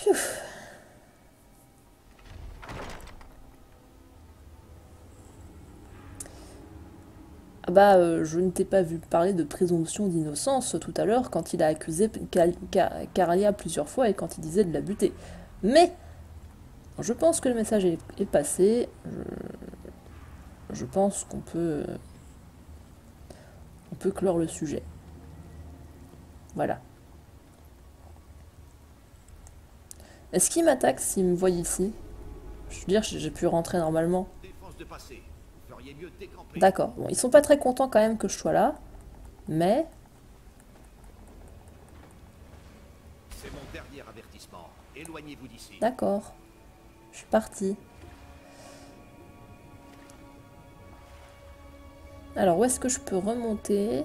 Pfiou. Ah bah, je ne t'ai pas vu parler de présomption d'innocence tout à l'heure quand il a accusé Caralia plusieurs fois et quand il disait de la buter. Mais je pense que le message est passé. Je pense on peut clore le sujet. Voilà. Est-ce qu'il m'attaque s'il me voit ici? Je veux dire, j'ai pu rentrer normalement. D'accord. Bon, ils sont pas très contents quand même que je sois là. Mais... C'est mon dernier avertissement. Éloignez-vous d'ici. D'accord. Je suis partie. Alors, où est-ce que je peux remonter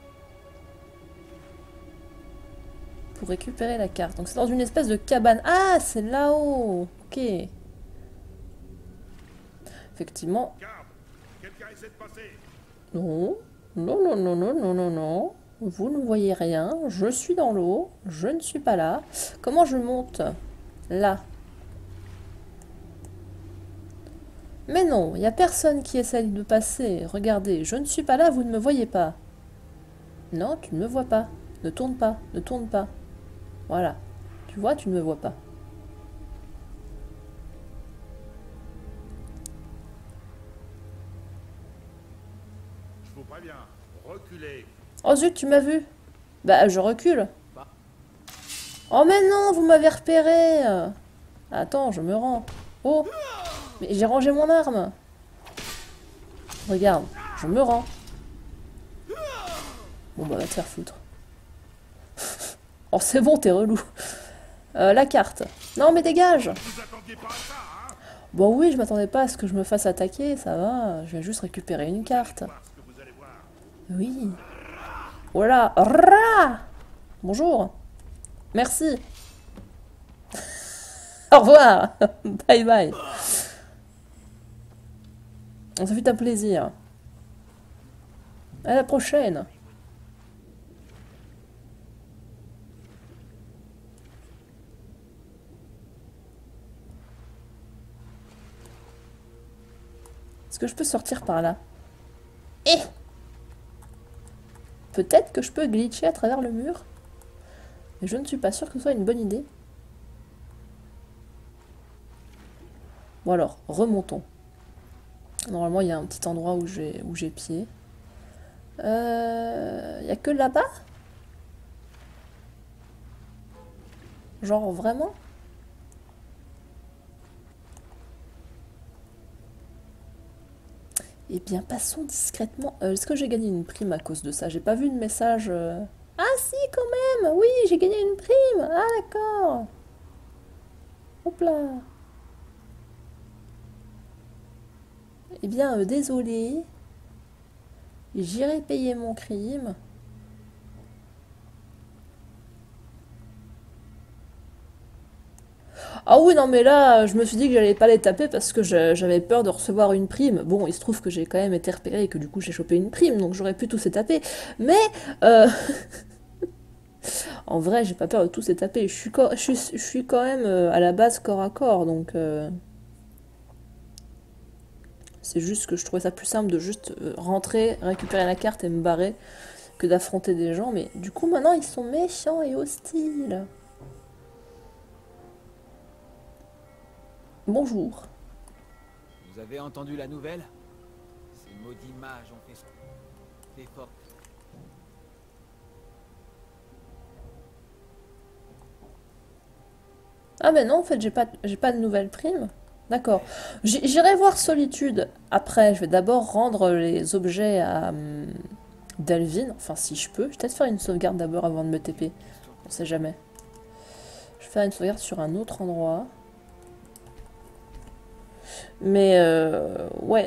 pour récupérer la carte? Donc c'est dans une espèce de cabane. Ah, c'est là-haut. Ok. Effectivement. Quelqu'un essaie de passer. Non. Non, non, non, non, non, non, non. Vous ne voyez rien. Je suis dans l'eau. Je ne suis pas là. Comment je monte? Là. Mais non, il n'y a personne qui essaye de passer. Regardez, je ne suis pas là, vous ne me voyez pas. Non, tu ne me vois pas. Ne tourne pas, ne tourne pas. Voilà. Tu vois, tu ne me vois pas. Je vous préviens. Reculez. Oh zut, tu m'as vu. Bah, je recule. Oh mais non, vous m'avez repéré. Attends, je me rends. Oh, mais j'ai rangé mon arme. Regarde, je me rends. Bon bah va te faire foutre. Oh c'est bon, t'es relou. La carte. Non mais dégage. Vous attendiez pas à ça, hein? Bon oui, je m'attendais pas à ce que je me fasse attaquer, ça va. Je viens juste récupérer une carte. Voir ce que vous allez voir. Oui. Voilà. Rah. Bonjour. Merci. Au revoir. Bye bye. Ça fut un plaisir. À la prochaine. Est-ce que je peux sortir par là? Eh! Peut-être que je peux glitcher à travers le mur. Mais je ne suis pas sûre que ce soit une bonne idée. Bon alors, remontons. Normalement, il y a un petit endroit où j'ai pied. Il y a que là-bas? Genre vraiment? Eh bien, passons discrètement. Est-ce que j'ai gagné une prime à cause de ça? J'ai pas vu de message. Ah si, quand même! Oui, j'ai gagné une prime! Ah d'accord! Hop là! Eh bien, désolé. J'irai payer mon crime. Ah oui, non, mais là, je me suis dit que j'allais pas les taper parce que j'avais peur de recevoir une prime. Bon, il se trouve que j'ai quand même été repéré et que du coup j'ai chopé une prime, donc j'aurais pu tous les taper. Mais, euh, en vrai, j'ai pas peur de tous les taper. Je suis quand même à la base corps à corps, donc c'est juste que je trouvais ça plus simple de juste rentrer, récupérer la carte et me barrer que d'affronter des gens. Mais du coup, maintenant, ils sont méchants et hostiles. Bonjour. Vous avez entendu la nouvelle? Ces maudits mages ont fait des fortes. Ah mais non, en fait, j'ai pas de nouvelle prime. D'accord. J'irai voir Solitude après. Je vais d'abord rendre les objets à Delvin. Enfin, si je peux. Je vais peut-être faire une sauvegarde d'abord avant de me TP. On sait jamais. Je vais faire une sauvegarde sur un autre endroit. Mais ouais.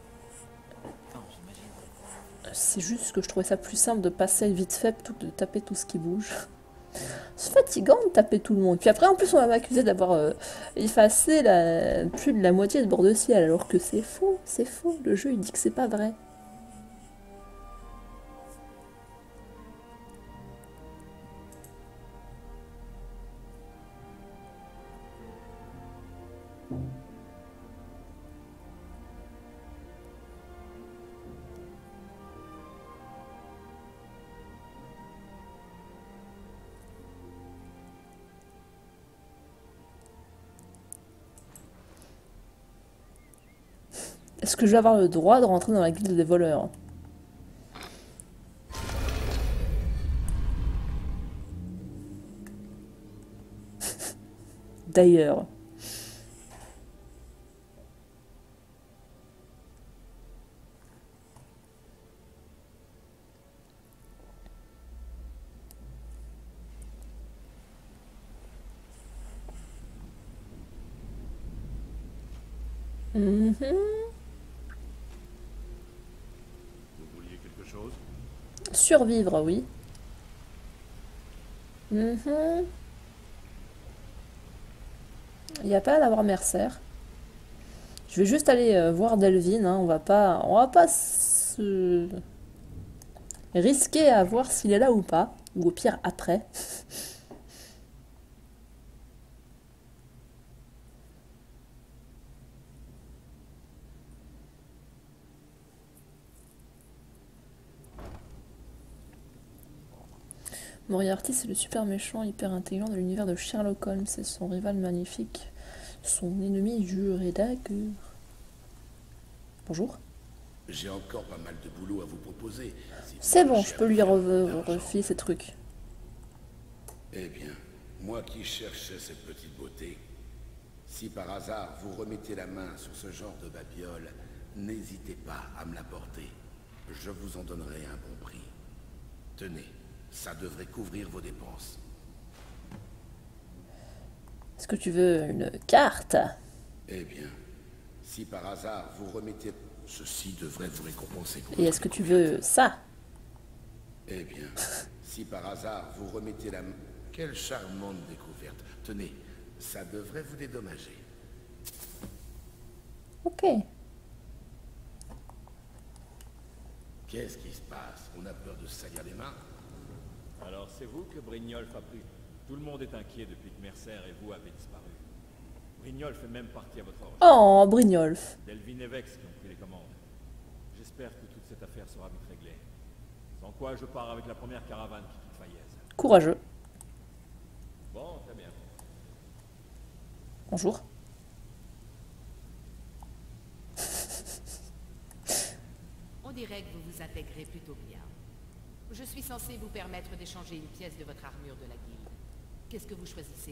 C'est juste que je trouvais ça plus simple de passer vite fait plutôt que de taper tout ce qui bouge. C'est fatigant de taper tout le monde. Puis après, en plus, on va m'accuser d'avoir effacé plus de la moitié de bord de ciel, alors que c'est faux, c'est faux. Le jeu, il dit que c'est pas vrai. Est-ce que je vais avoir le droit de rentrer dans la guilde des voleurs? D'ailleurs. Mhm. Vous vouliez quelque chose? Survivre, oui. Mhm. Il n'y a pas à l'avoir mercenaire. Je vais juste aller voir Delvin, hein. On va pas se risquer à voir s'il est là ou pas. Ou au pire après. Moriarty, c'est le super méchant hyper intelligent de l'univers de Sherlock Holmes. C'est son rival magnifique. Son ennemi jure et dagger. Bonjour. J'ai encore pas mal de boulot à vous proposer. Si vous C'est bon, cherchez je à peux lui faire de l'argent. refiler ces trucs. Eh bien, moi qui cherchais cette petite beauté, si par hasard vous remettez la main sur ce genre de babiole, n'hésitez pas à me l'apporter. Je vous en donnerai un bon prix. Tenez, ça devrait couvrir vos dépenses. Est-ce que tu veux une carte? Eh bien, si par hasard vous remettez... Ceci devrait vous récompenser. pour Et votre est-ce que tu découverte. veux ça? Eh bien, si par hasard vous remettez la main... Quelle charmante découverte. Tenez, ça devrait vous dédommager. Ok. Qu'est-ce qui se passe? On a peur de se salir les mains? Alors c'est vous que Brignolf a pris. Tout le monde est inquiet depuis que Mercer et vous avez disparu. Brignolf est même parti à votre recherche. Oh, Brignolf. Delvin et Vex qui ont pris les commandes. J'espère que toute cette affaire sera vite réglée. Sans quoi je pars avec la première caravane qui quitte Fayez. Courageux. Bon, très bien. Bonjour. On dirait que vous vous intégrez plutôt bien. Je suis censé vous permettre d'échanger une pièce de votre armure de la guilde. Qu'est-ce que vous choisissez?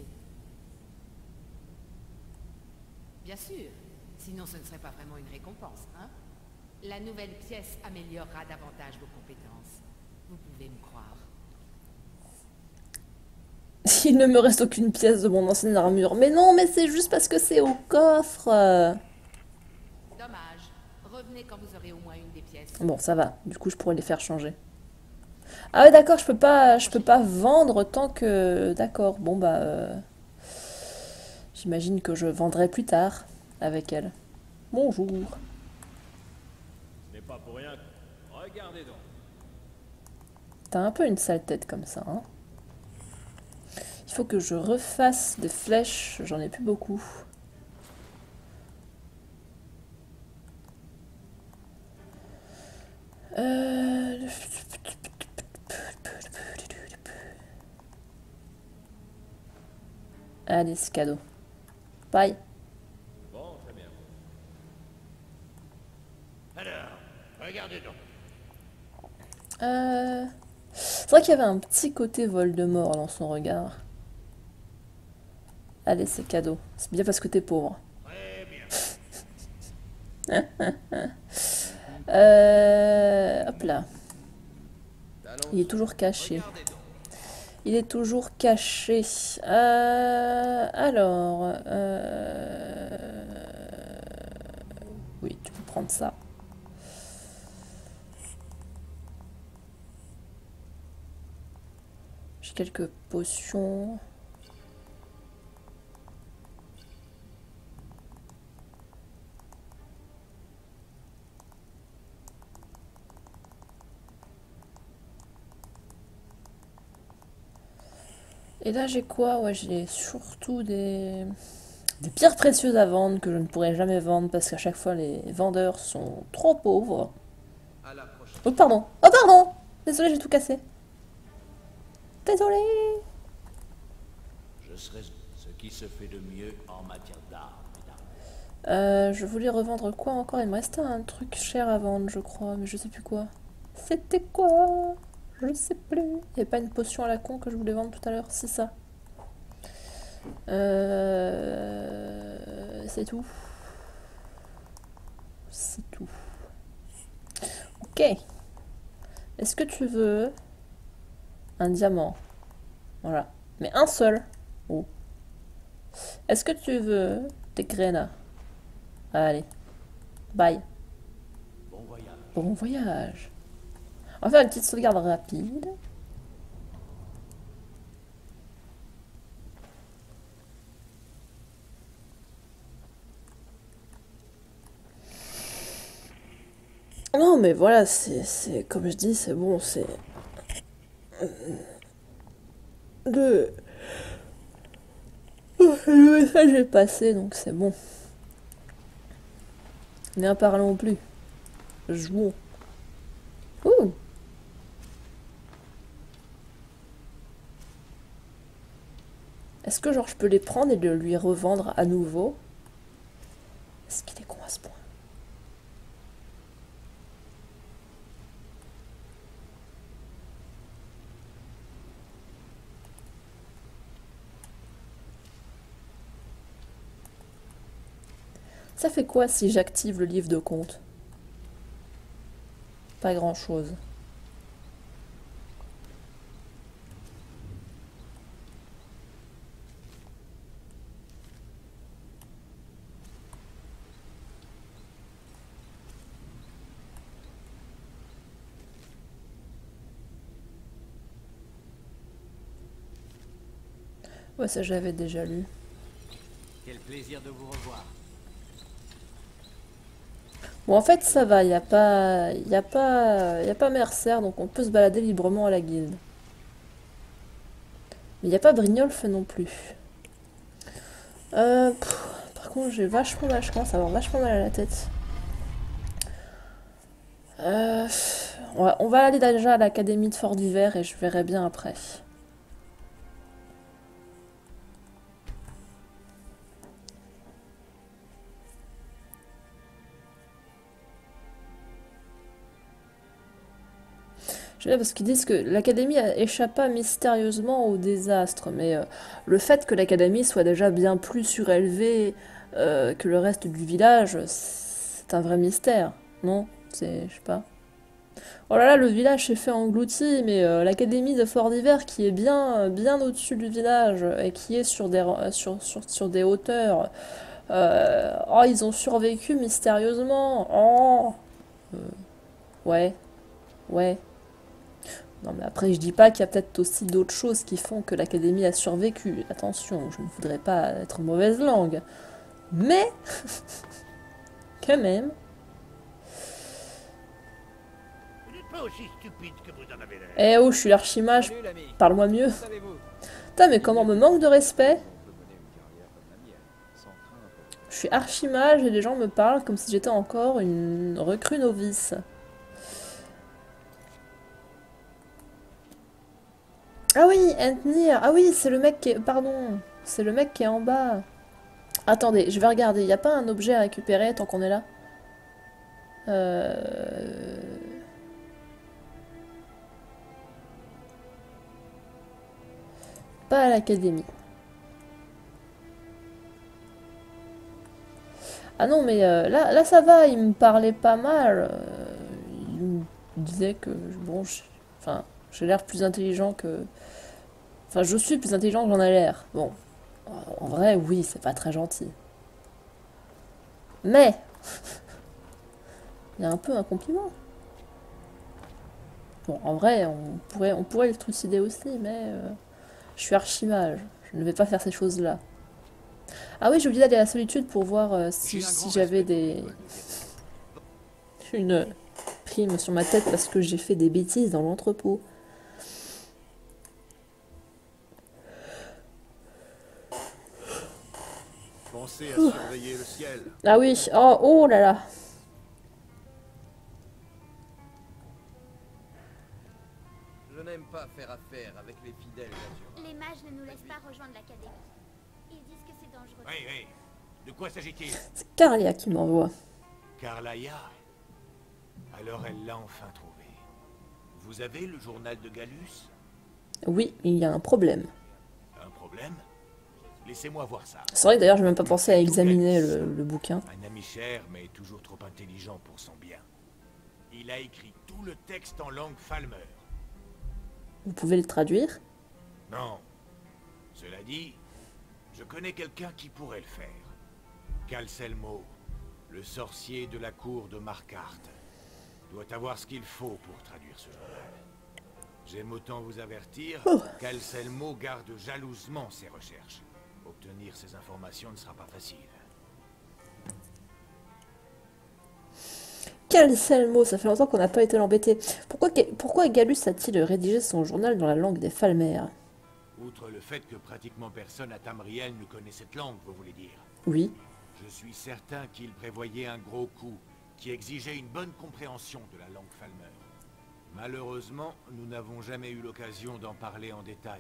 Bien sûr. Sinon, ce ne serait pas vraiment une récompense, hein? La nouvelle pièce améliorera davantage vos compétences. Vous pouvez me croire. Il ne me reste aucune pièce de mon ancienne armure. Mais non, mais c'est juste parce que c'est au coffre. Dommage. Revenez quand vous aurez au moins une des pièces. Bon, ça va. Du coup, je pourrais les faire changer. Ah ouais, d'accord, je peux pas vendre tant que... D'accord, bon bah... J'imagine que je vendrai plus tard avec elle. Bonjour. Ce n'est pas pour rien. Regardez donc. T'as un peu une sale tête comme ça, hein. Il faut que je refasse des flèches, j'en ai plus beaucoup. Allez, c'est cadeau. Bye. Bon, très bien. Alors, regardez donc. C'est vrai qu'il y avait un petit côté Voldemort dans son regard. Allez, c'est cadeau. C'est bien parce que t'es pauvre. Très bien. Hop là. Il est toujours caché. Regardez donc. Il est toujours caché. Alors... Oui, tu peux prendre ça. J'ai quelques potions. Et là, j'ai quoi? Ouais, j'ai surtout des pierres précieuses à vendre que je ne pourrai jamais vendre parce qu'à chaque fois, les vendeurs sont trop pauvres. À la prochaine. Oh, pardon! Oh, pardon! Désolé, j'ai tout cassé. Désolé! Je serai ce qui se fait de mieux en matière d'art, mesdames. Je voulais revendre quoi encore? Il me restait un truc cher à vendre, je crois, mais je sais plus quoi. C'était quoi? Je sais plus. Il n'y avait pas une potion à la con que je voulais vendre tout à l'heure? C'est ça. C'est tout. C'est tout. Ok. Est-ce que tu veux un diamant? Voilà. Mais un seul. Oh. Est-ce que tu veux des graines? Allez. Bye. Bon voyage. Bon voyage. On va faire une petite sauvegarde rapide. Non mais voilà, c'est comme je dis, c'est bon, c'est... Le message est passé, donc c'est bon. N'en parlons plus. Jouons. Ouh. Est-ce que genre je peux les prendre et le lui revendre à nouveau? Est-ce qu'il est con à ce point? Ça fait quoi si j'active le livre de compte? Pas grand-chose. Ouais, ça j'avais déjà lu. Quel plaisir de vous revoir. Bon, en fait, ça va, y a pas Mercer, donc on peut se balader librement à la guilde. Mais y a pas Brignolf non plus. Par contre, j'ai vachement mal, je commence à avoir vachement mal à la tête. On va aller déjà à l'académie de Fort d'Hiver et je verrai bien après. Je sais parce qu'ils disent que l'académie échappa mystérieusement au désastre, mais le fait que l'académie soit déjà bien plus surélevée que le reste du village, c'est un vrai mystère, non? C'est, je sais pas. Oh là là, le village s'est fait englouti, mais l'académie de Fort d'Hiver qui est bien au-dessus du village et qui est sur sur des hauteurs, oh, ils ont survécu mystérieusement. Oh, ouais, ouais. Non, mais après, je dis pas qu'il y a peut-être aussi d'autres choses qui font que l'académie a survécu. Attention, je ne voudrais pas être mauvaise langue. Mais, quand même. Vous n'êtes pas aussi stupide que vous en avez l'air. Eh oh, je suis l'archimage. Salut l'ami. Parle-moi mieux. Comment savez-vous? Putain, mais comment me manque de respect? On peut mener une carrière comme la mienne, sans crainte. Je suis archimage et les gens me parlent comme si j'étais encore une recrue novice. Ah oui, Entnir. Ah oui, c'est le mec qui est... Pardon. C'est le mec qui est en bas. Attendez, je vais regarder. Il n'y a pas un objet à récupérer tant qu'on est là? Pas à l'académie. Ah non, mais là ça va, il me parlait pas mal. Il me disait que, bon, enfin, j'ai l'air plus intelligent que... Enfin, je suis plus intelligent que j'en ai l'air. Bon, en vrai, oui, c'est pas très gentil. Mais, il y a un peu un compliment. Bon, en vrai, on pourrait le trucider aussi, mais je suis archimage. Je ne vais pas faire ces choses-là. Ah oui, j'ai oublié d'aller à la solitude pour voir si j'avais des... une prime sur ma tête parce que j'ai fait des bêtises dans l'entrepôt. Pensez à surveiller le ciel. Ah oui, oh là là. Je n'aime pas faire affaire avec les fidèles d'Azura. Les mages ne nous laissent pas rejoindre l'académie. Ils disent que c'est dangereux. Oui, oui. De quoi s'agit-il? C'est Carlia qui m'envoie. Carlaïa. Alors elle l'a enfin trouvé. Vous avez le journal de Gallus? Oui, il y a un problème. Un problème? Laissez-moi voir ça. C'est vrai que d'ailleurs, j'ai même pas pensé à examiner le bouquin. Un ami cher, mais toujours trop intelligent pour son bien. Il a écrit tout le texte en langue Falmer. Vous pouvez le traduire? Non. Cela dit, je connais quelqu'un qui pourrait le faire. Calcelmo, le sorcier de la cour de Marquardt, doit avoir ce qu'il faut pour traduire ce journal. J'aime autant vous avertir, Calcelmo garde jalousement ses recherches. Obtenir ces informations ne sera pas facile. Quel sale mot, ça fait longtemps qu'on n'a pas été l'embêter. Pourquoi Gallus a-t-il rédigé son journal dans la langue des Falmer? Outre le fait que pratiquement personne à Tamriel ne connaît cette langue, vous voulez dire? Oui. Je suis certain qu'il prévoyait un gros coup qui exigeait une bonne compréhension de la langue Falmer. Malheureusement, nous n'avons jamais eu l'occasion d'en parler en détail.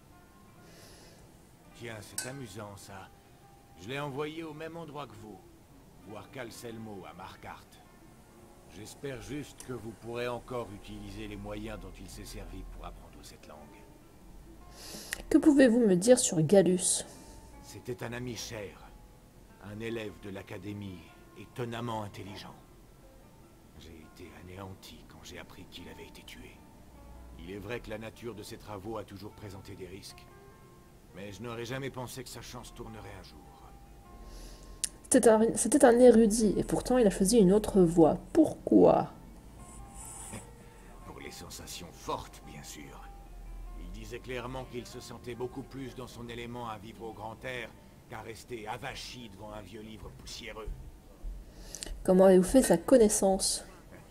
Tiens, c'est amusant ça. Je l'ai envoyé au même endroit que vous, voir Calcelmo à Marquardt. J'espère juste que vous pourrez encore utiliser les moyens dont il s'est servi pour apprendre cette langue. Que pouvez-vous me dire sur Gallus? C'était un ami cher, un élève de l'académie, étonnamment intelligent. J'ai été anéanti quand j'ai appris qu'il avait été tué. Il est vrai que la nature de ses travaux a toujours présenté des risques, mais je n'aurais jamais pensé que sa chance tournerait un jour. C'était un érudit, et pourtant il a choisi une autre voie. Pourquoi? Pour les sensations fortes, bien sûr. Il disait clairement qu'il se sentait beaucoup plus dans son élément à vivre au grand air qu'à rester avachi devant un vieux livre poussiéreux. Comment avez-vous fait sa connaissance?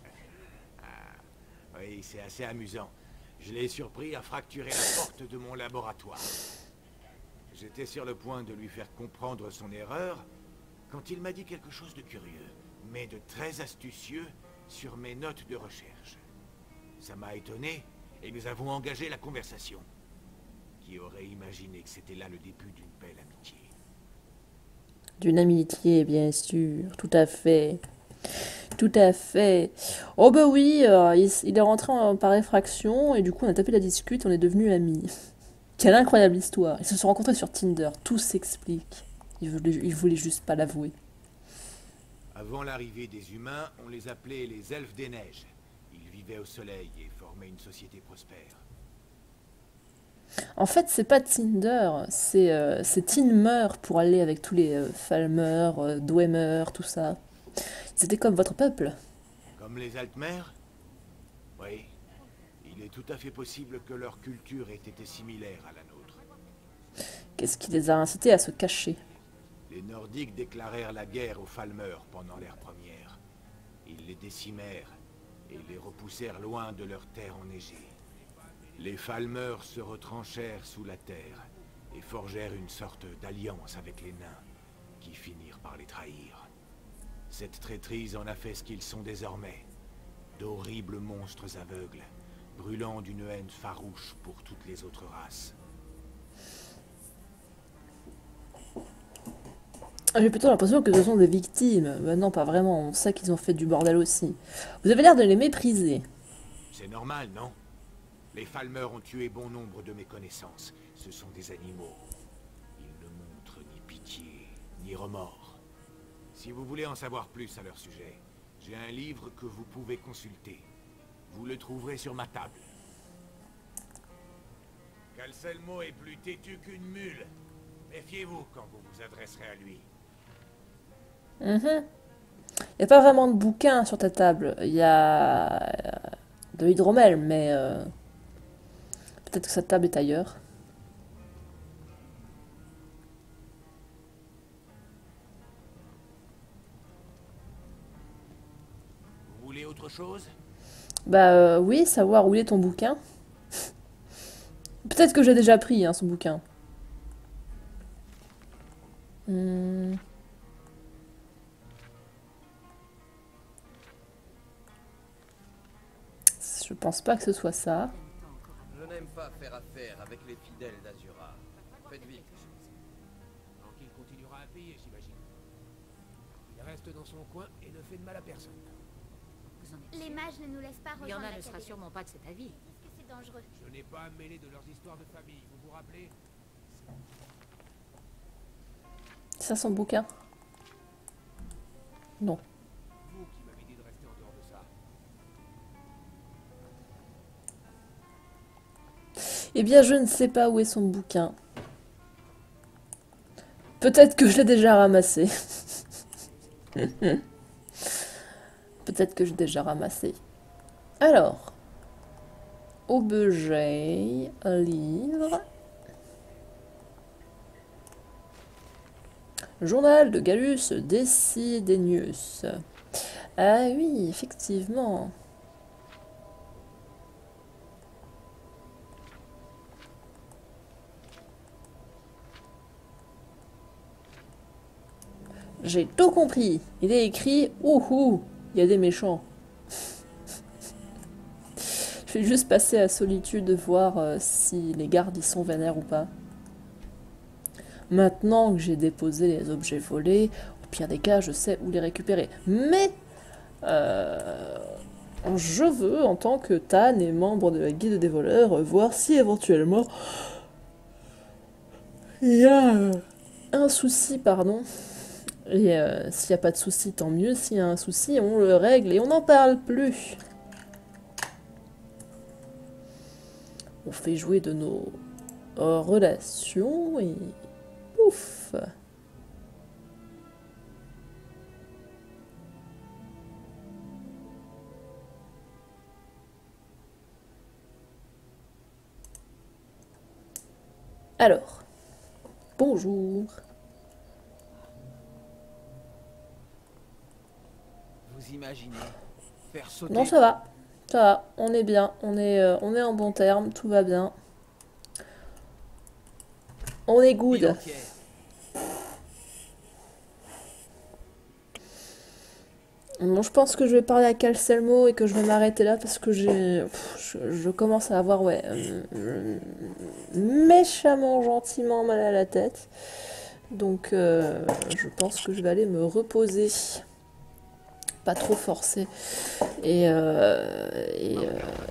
Oui, c'est assez amusant. Je l'ai surpris à fracturer la porte de mon laboratoire. J'étais sur le point de lui faire comprendre son erreur quand il m'a dit quelque chose de curieux, mais de très astucieux sur mes notes de recherche. Ça m'a étonné et nous avons engagé la conversation. Qui aurait imaginé que c'était là le début d'une belle amitié? D'une amitié, bien sûr, tout à fait. Tout à fait. Oh bah oui, il est rentré par effraction et du coup on a tapé la discute, on est devenus amis. Quelle incroyable histoire. Ils se sont rencontrés sur Tinder, tout s'explique. Ils voulaient juste pas l'avouer. Avant l'arrivée des humains, on les appelait les elfes des neiges. Ils vivaient au soleil et formaient une société prospère. En fait, c'est pas Tinder, c'est Tinmer pour aller avec tous les Falmer, Dwemer, tout ça. C'était comme votre peuple. Comme les Altmer? Oui. Il est tout à fait possible que leur culture ait été similaire à la nôtre. Qu'est-ce qui les a incités à se cacher? Les Nordiques déclarèrent la guerre aux Falmer pendant l'ère première. Ils les décimèrent et les repoussèrent loin de leurs terres enneigées. Les Falmer se retranchèrent sous la terre et forgèrent une sorte d'alliance avec les nains, qui finirent par les trahir. Cette traîtrise en a fait ce qu'ils sont désormais, d'horribles monstres aveugles, brûlant d'une haine farouche pour toutes les autres races. J'ai plutôt l'impression que ce sont des victimes. Ben non, pas vraiment, on sait qu'ils ont fait du bordel aussi. Vous avez l'air de les mépriser. C'est normal, non? Les Falmer ont tué bon nombre de mes connaissances. Ce sont des animaux. Ils ne montrent ni pitié, ni remords. Si vous voulez en savoir plus à leur sujet, j'ai un livre que vous pouvez consulter. Vous le trouverez sur ma table. Calcelmo est plus têtu qu'une mule. Méfiez-vous quand vous vous adresserez à lui. Il n'y a pas vraiment de bouquin sur ta table. Il y a de l'hydromel, mais peut-être que sa table est ailleurs. Vous voulez autre chose? Bah oui, savoir où est ton bouquin. Peut-être que j'ai déjà pris son bouquin. Je pense pas que ce soit ça. Je n'aime pas faire affaire avec les fidèles d'Azura. Faites vite. Donc il continuera à payer, j'imagine. Il reste dans son coin et ne fait de mal à personne. Vous en êtes Les sûr? mages ne nous laissent pas Il y en rejoindre a ne sera l'académie. sûrement pas de cet avis. Est-ce que c'est dangereux? Je n'ai pas à me mêler de leurs histoires de famille, vous vous rappelez? Ça, son bouquin? Non. Vous qui m'avez dit de rester en dehors de ça. Eh bien, je ne sais pas où est son bouquin. Peut-être que je l'ai déjà ramassé. Peut-être que j'ai déjà ramassé. Alors. Objet, un livre. Journal de Gallus Desidenius. Ah oui, effectivement. J'ai tout compris. Il est écrit « Ouhou, il y a des méchants ». Je vais juste passer à Solitude voir si les gardes y sont vénères ou pas. Maintenant que j'ai déposé les objets volés, au pire des cas, je sais où les récupérer. Mais je veux, en tant que Tan et membre de la guilde des voleurs, voir si éventuellement il y a un souci, pardon. Et s'il n'y a pas de souci, tant mieux. S'il y a un souci, on le règle et on n'en parle plus. On fait jouer de nos relations et pouf. Alors, bonjour. Vous imaginez faire sauter... Non, ça va. Ça va, on est bien. On est en bon terme, tout va bien. On est good. Ville entière. Bon, je pense que je vais parler à Calcelmo et que je vais m'arrêter là parce que je commence à avoir méchamment, gentiment mal à la tête. Donc, je pense que je vais aller me reposer. Pas trop forcer. Et Si vous voulez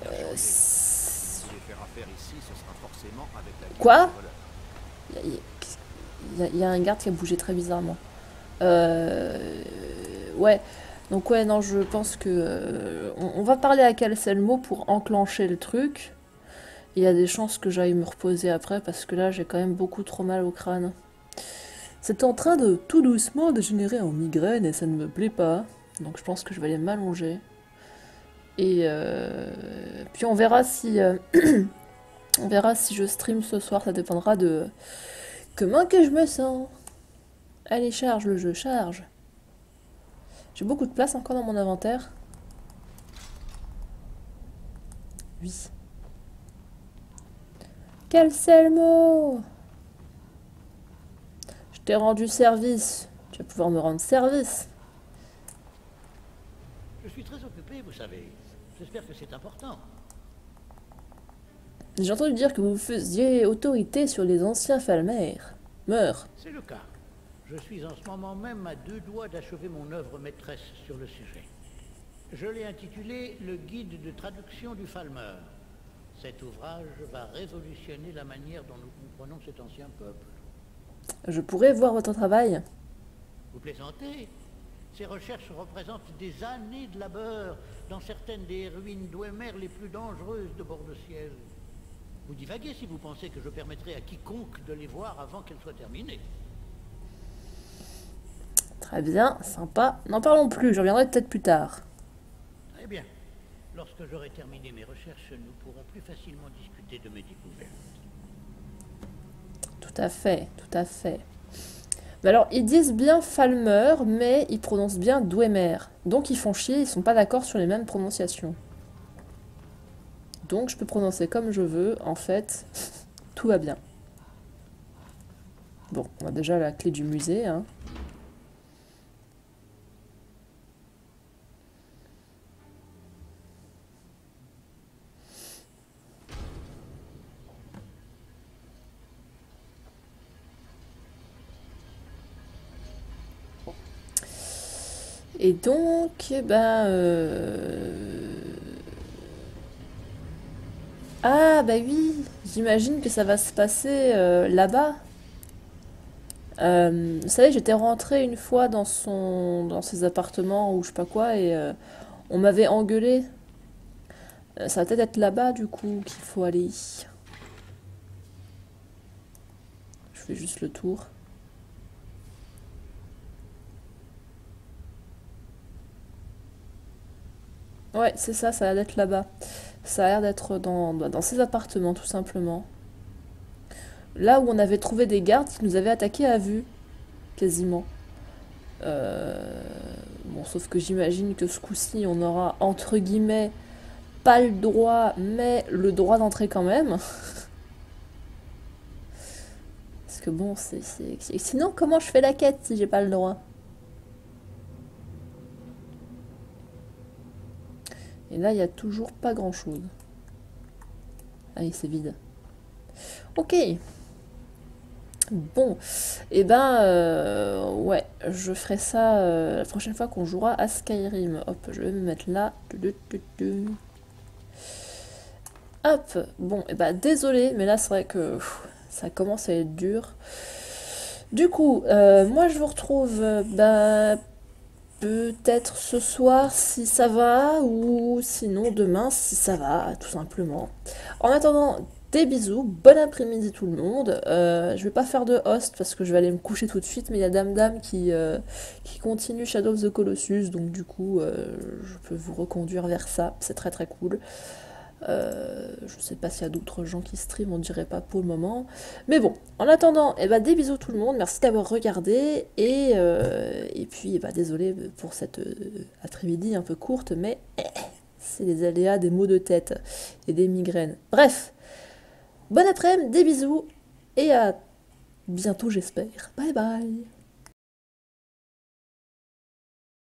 faire affaire ici, ce sera forcément avec la guilde Quoi? des voleurs. Il y a un garde qui a bougé très bizarrement. Ouais. Donc ouais, non, je pense que... on va parler à Calcelmo pour enclencher le truc. Il y a des chances que j'aille me reposer après, parce que là, j'ai quand même beaucoup trop mal au crâne. C'est en train de tout doucement dégénérer en migraine et ça ne me plaît pas. Donc je pense que je vais aller m'allonger. Et puis on verra si... on verra si je stream ce soir, ça dépendra de... comment que je me sens. Allez, charge le jeu, charge. J'ai beaucoup de place encore dans mon inventaire. Oui. Calcelmo! Je t'ai rendu service. Tu vas pouvoir me rendre service. Je suis très occupé, vous savez. J'espère que c'est important. J'ai entendu dire que vous faisiez autorité sur les anciens Falmer. Meurs. C'est le cas. Je suis en ce moment même à 2 doigts d'achever mon œuvre maîtresse sur le sujet. Je l'ai intitulé « Le guide de traduction du Falmer ». Cet ouvrage va révolutionner la manière dont nous comprenons cet ancien peuple. Je pourrais voir votre travail. Vous plaisantez? Ces recherches représentent des années de labeur dans certaines des ruines d'Ouemer les plus dangereuses de bord de ciel. Vous divaguez si vous pensez que je permettrai à quiconque de les voir avant qu'elles soient terminées. Très bien, sympa. N'en parlons plus, je reviendrai peut-être plus tard. Très bien. Lorsque j'aurai terminé mes recherches, nous pourrons plus facilement discuter de mes découvertes. Tout à fait, tout à fait. Mais alors, ils disent bien Falmer, mais ils prononcent bien Dwemer. Donc ils font chier, ils sont pas d'accord sur les mêmes prononciations. Donc je peux prononcer comme je veux, en fait, tout va bien. Bon, on a déjà la clé du musée, hein. Et donc, ben... Ah, bah oui, j'imagine que ça va se passer là-bas. Vous savez, j'étais rentrée une fois dans ses appartements ou je sais pas quoi et on m'avait engueulé. Ça va peut-être être là-bas du coup qu'il faut aller. Je fais juste le tour. Ouais, c'est ça, ça a l'air d'être là-bas. Ça a l'air d'être dans ses appartements tout simplement. Là où on avait trouvé des gardes qui nous avaient attaqués à vue, quasiment. Bon, sauf que j'imagine que ce coup-ci, on aura, entre guillemets, pas le droit, mais le droit d'entrer quand même. Parce que bon, sinon, comment je fais la quête si j'ai pas le droit? Et là, il n'y a toujours pas grand-chose. Allez, c'est vide. Ok. Bon, et ben, ouais, je ferai ça la prochaine fois qu'on jouera à Skyrim. Hop, je vais me mettre là. Hop, bon, et ben, désolé, mais là, c'est vrai que ça commence à être dur. Du coup, moi, je vous retrouve, bah, peut-être ce soir si ça va, ou sinon demain si ça va, tout simplement. En attendant... Des bisous, bon après-midi tout le monde. Je vais pas faire de host parce que je vais aller me coucher tout de suite, mais il y a Dame qui continue Shadow of the Colossus, donc du coup je peux vous reconduire vers ça, c'est très très cool. Je sais pas s'il y a d'autres gens qui stream, on dirait pas pour le moment. Mais bon, en attendant, eh ben, des bisous tout le monde, merci d'avoir regardé, et puis eh ben, désolé pour cette après-midi un peu courte, mais c'est les aléas des maux de tête et des migraines. Bref. Bon après-midi, des bisous, et à bientôt j'espère. Bye bye.